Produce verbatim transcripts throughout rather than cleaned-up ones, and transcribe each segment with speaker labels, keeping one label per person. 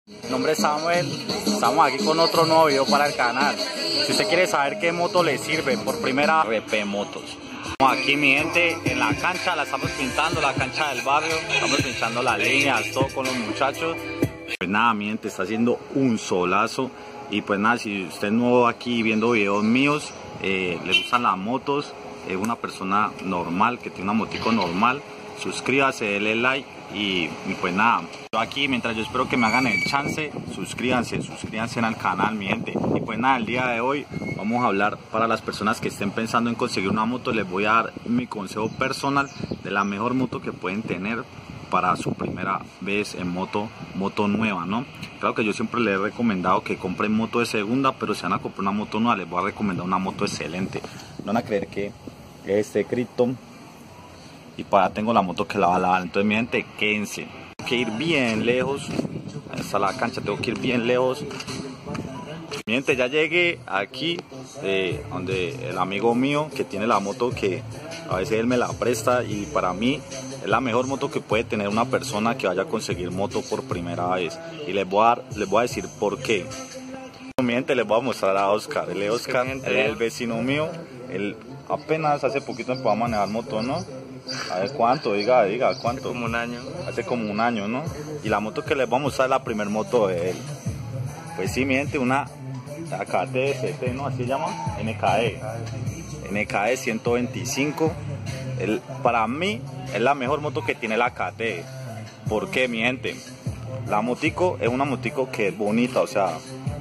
Speaker 1: Mi nombre es Samuel, estamos aquí con otro nuevo video para el canal. Si usted quiere saber qué moto le sirve por primera vez, R P Motos. Estamos aquí, mi gente, en la cancha, la estamos pintando, la cancha del barrio, estamos pinchando las líneas, todo con los muchachos. Pues nada, mi gente, está haciendo un solazo. Y pues nada, si usted es nuevo aquí viendo videos míos, eh, le gustan las motos, es una persona normal, que tiene una motico normal, suscríbase, denle like y, y pues nada, yo aquí mientras yo espero que me hagan el chance, suscríbanse, suscríbanse al canal, mi gente. Y pues nada, el día de hoy vamos a hablar para las personas que estén pensando en conseguir una moto, les voy a dar mi consejo personal de la mejor moto que pueden tener para su primera vez en moto, moto nueva, ¿no? Claro que yo siempre les he recomendado que compren moto de segunda, pero si van a comprar una moto nueva, les voy a recomendar una moto excelente. No van a creer que este Krypton y para tengo la moto que la va a lavar. Entonces, mi gente, quédense. Tengo que ir bien lejos. Ahí está la cancha, tengo que ir bien lejos. Mi gente, ya llegué aquí eh, donde el amigo mío que tiene la moto, que a veces él me la presta, y para mí es la mejor moto que puede tener una persona que vaya a conseguir moto por primera vez. Y les voy a, dar, les voy a decir por qué. Mi gente, les voy a mostrar a Oscar. Él es Oscar, él es el vecino mío. Él apenas hace poquito empezó a manejar moto, ¿no? A ver cuánto, diga, diga, cuánto.
Speaker 2: Hace como un año.
Speaker 1: Hace como un año, ¿no? Y la moto que les vamos a mostrar es la primer moto de él. Pues sí, mi gente, una K T S T, ¿no? Así se llama, N K E. N K E ciento veinticinco. El, para mí es la mejor moto que tiene la K T. ¿Por qué, mi gente? La motico es una motico que es bonita, o sea,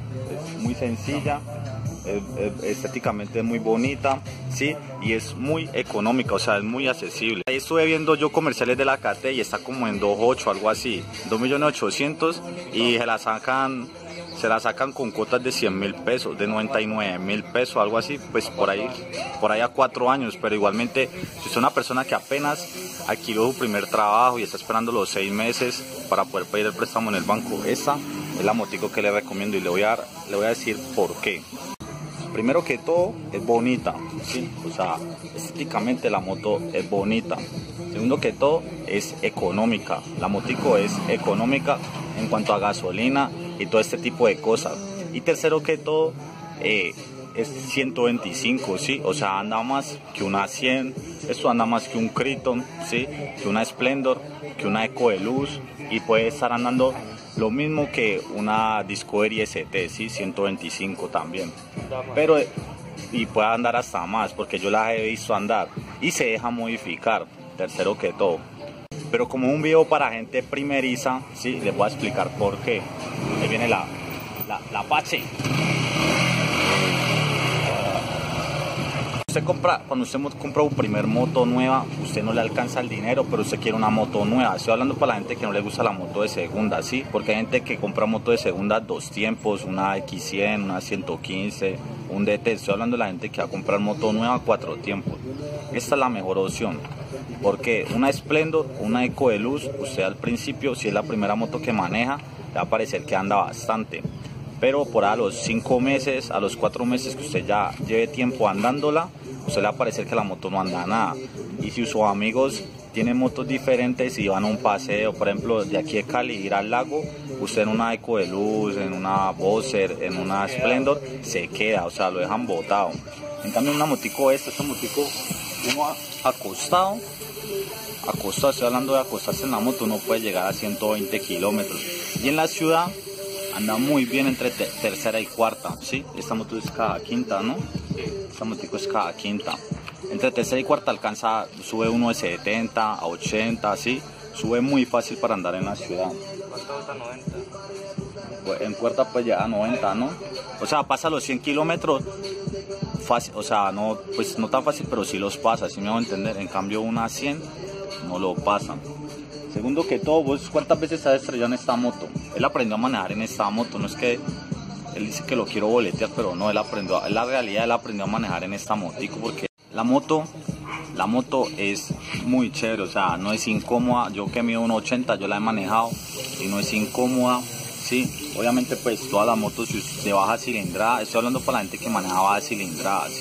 Speaker 1: es muy sencilla, es, es, estéticamente es muy bonita, ¿sí? Y es muy económica, o sea, es muy accesible. Ahí estuve viendo yo comerciales de la K T y está como en dos ocho, algo así, dos millones ochocientos, y se la sacan... se la sacan con cuotas de cien mil pesos, de noventa y nueve mil pesos, algo así, pues por ahí, por ahí a cuatro años. Pero igualmente, si usted es una persona que apenas adquirió su primer trabajo y está esperando los seis meses para poder pedir el préstamo en el banco, esa es la motico que le recomiendo, y le voy a, le voy a decir por qué. Primero que todo, es bonita, ¿sí? O sea, estéticamente la moto es bonita. Segundo que todo, es económica. La motico es económica en cuanto a gasolina y todo este tipo de cosas. Y tercero que todo, eh, es ciento veinticinco, ¿sí? O sea, anda más que una cien, esto anda más que un Krypton, ¿sí? Que una Splendor, que una Eco de Luz, y puede estar andando lo mismo que una Discovery S T, ¿sí? ciento veinticinco también. Pero, y puede andar hasta más, porque yo las he visto andar, y se deja modificar, tercero que todo. Pero como un video para gente primeriza, sí, les voy a explicar por qué. Ahí viene la, la, la Apache. Usted compra, cuando usted compra un primer moto nueva, usted no le alcanza el dinero, pero usted quiere una moto nueva. Estoy hablando para la gente que no le gusta la moto de segunda, ¿sí? Porque hay gente que compra moto de segunda dos tiempos, una X cien, una ciento quince, un D T. Estoy hablando de la gente que va a comprar moto nueva cuatro tiempos. Esta es la mejor opción. Porque una Splendor, una Eco de Luz, usted al principio, si es la primera moto que maneja, le va a parecer que anda bastante. Pero por a los cinco meses, a los cuatro meses que usted ya lleve tiempo andándola, usted le va a parecer que la moto no anda nada. Y si sus amigos tienen motos diferentes y van a un paseo, por ejemplo, de aquí de Cali, ir al lago, usted en una Eco de Luz, en una Boxer, en una Splendor, se queda, o sea, lo dejan botado. En cambio, una motico esta, esta motico, uno acostado, acostado, estoy hablando de acostarse en la moto, uno puede llegar a ciento veinte kilómetros. Y en la ciudad anda muy bien entre te tercera y cuarta, ¿sí? Esta moto es cada quinta, ¿no? Esta motico es cada quinta. Entre tercera y cuarta alcanza, sube uno de setenta a ochenta, ¿sí? Sube muy fácil para andar en la ciudad.
Speaker 2: ¿Cuánto bota? noventa.
Speaker 1: Pues en cuarta pues ya a noventa, ¿no? O sea, pasa los cien kilómetros fácil, o sea, no, pues no tan fácil, pero sí los pasa, ¿sí me hago entender? En cambio una cien no lo pasan. Segundo que todo, ¿vos cuántas veces has estrellado en esta moto? Él aprendió a manejar en esta moto, no es que él dice que lo quiero boletear, pero no, él aprendió, en la realidad él aprendió a manejar en esta motico, porque la moto, la moto es muy chévere, o sea, no es incómoda. Yo que mido uno ochenta, yo la he manejado y no es incómoda, ¿sí? Obviamente pues todas las motos de baja cilindrada, estoy hablando para la gente que maneja baja cilindrada, ¿sí?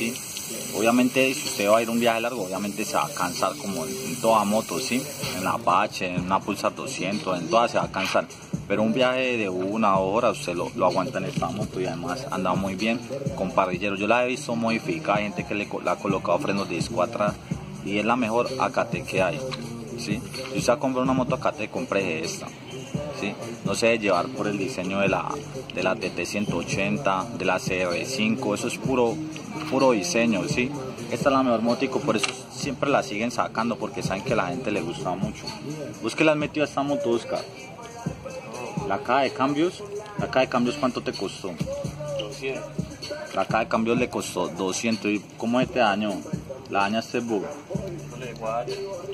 Speaker 1: Obviamente, si usted va a ir un viaje largo, obviamente se va a cansar como en toda moto, ¿sí? En la Apache, en una Pulsar doscientos, en todas se va a cansar. Pero un viaje de una hora usted lo, lo aguanta en esta moto y además anda muy bien con parrilleros. Yo la he visto modificada, hay gente que le, le ha colocado frenos de disco atrás y es la mejor A K T que hay, ¿sí? Si usted va a comprar una moto A K T, compre esta, ¿sí? No se debe llevar por el diseño de la, de la T T ciento ochenta, de la C R cinco, eso es puro, puro diseño, ¿sí? Esta es la mejor motico, por eso siempre la siguen sacando, porque saben que a la gente le gusta mucho. ¿Vos qué le has metido a esta moto, Oscar? La caja de cambios, la caja de cambios, ¿cuánto te costó?
Speaker 2: doscientos.
Speaker 1: La caja de cambios le costó doscientos. ¿Y cómo este año? ¿La dañaste vos?
Speaker 2: No le guacho.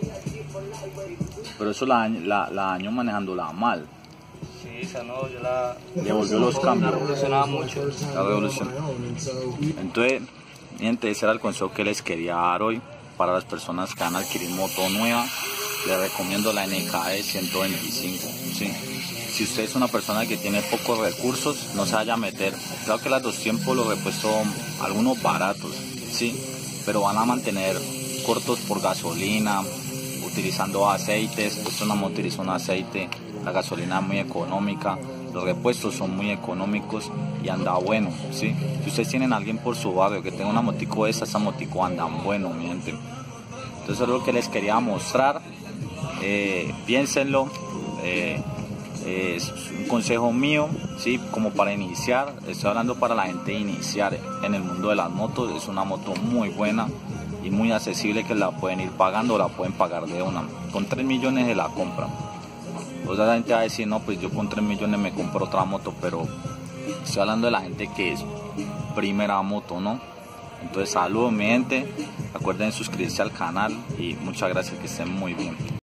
Speaker 1: Pero eso la, la, la dañó manejándola mal.
Speaker 2: Sí, esa no, yo la...
Speaker 1: Le volvió los cambios.
Speaker 2: La revolucionaba mucho.
Speaker 1: La revolución. Entonces, gente, ese era el consejo que les quería dar hoy para las personas que van a adquirir moto nueva. Les recomiendo la N K E ciento veinticinco, ¿sí? Si usted es una persona que tiene pocos recursos, no se vaya a meter. Claro que las dos tiempos los repuestos son algunos baratos, ¿sí? Pero van a mantener cortos por gasolina, utilizando aceites. Esto es una moto, utiliza un aceite, la gasolina es muy económica, los repuestos son muy económicos y anda bueno, ¿sí? Si ustedes tienen a alguien por su barrio que tenga una motico de esa, esa motico anda bueno, mi gente. Entonces eso es lo que les quería mostrar. Eh, piénsenlo. Eh, es un consejo mío, ¿sí? Como para iniciar, estoy hablando para la gente iniciar en el mundo de las motos. Es una moto muy buena y muy accesible, que la pueden ir pagando o la pueden pagar de una. Con tres millones de la compra. O sea, la gente va a decir, no, pues yo con tres millones me compro otra moto, pero estoy hablando de la gente que es primera moto, ¿no? Entonces, saludos mi gente, acuerden suscribirse al canal y muchas gracias, que estén muy bien.